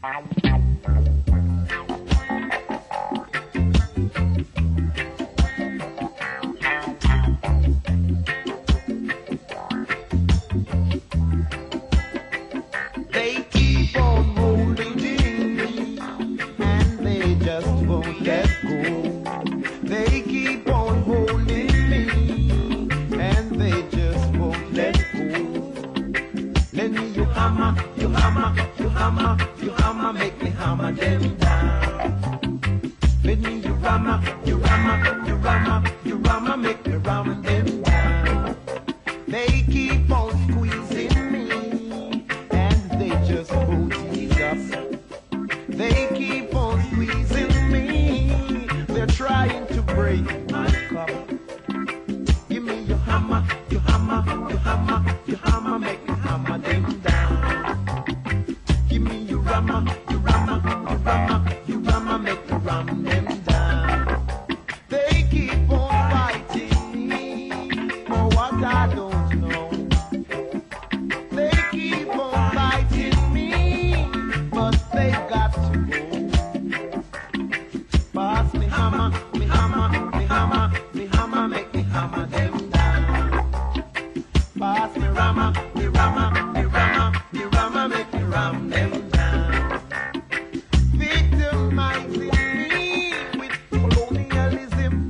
They keep on holding me, and they just won't let go. They keep on holding me, and they just won't let go. Let me you hammer, you hammer, you hammer, you hammer, make me hammer them down. Let me you rammer, you rammer, you rammer, you rammer, make me ram them down. They keep on squeezing me, and they just won't ease up. They keep on squeezing me, they're trying to break my cup. Give me your hammer, you hammer, you hammer, you hammer, make me hammer them down. Give me your rammer, you rammer, you rammer, you rammer, make me ram them down. They keep on fighting me for what I don't know. They keep on fighting me, but they got to go. Pass me hammer, me hammer, me hammer, me hammer, make me hammer them down. Pass me rammer, me rammer, me rammer, me rammer, make me ram them down. Victimizing me with colonialism,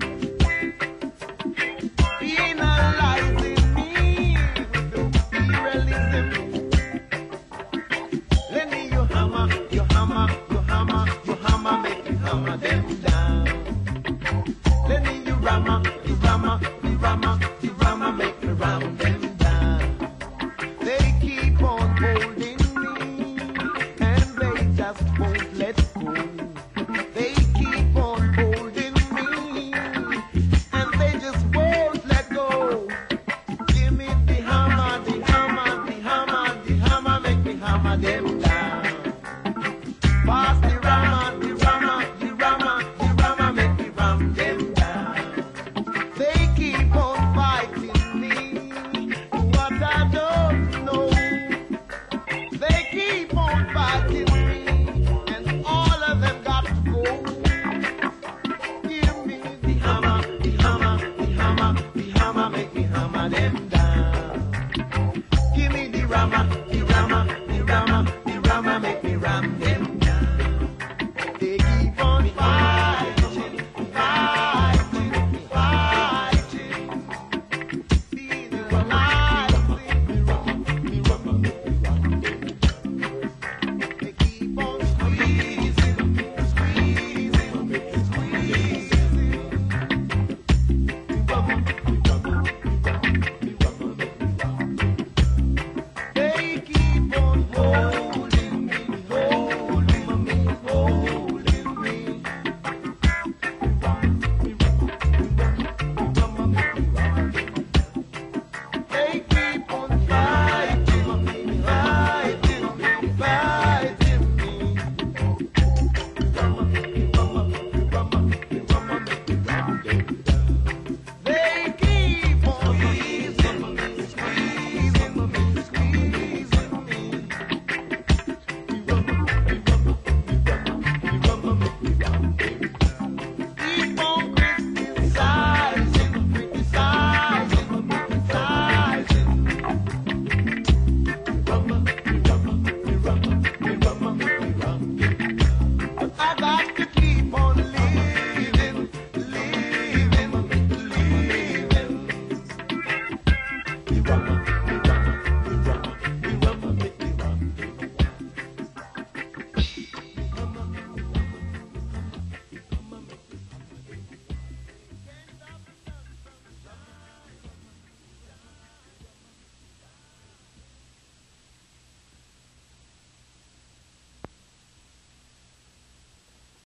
penalizing me with imperialism. Let me you hammer, you hammer, you hammer, you hammer, make me hammer them down. Let me you rammer, you rammer, you rammer, you rammer, make me ram them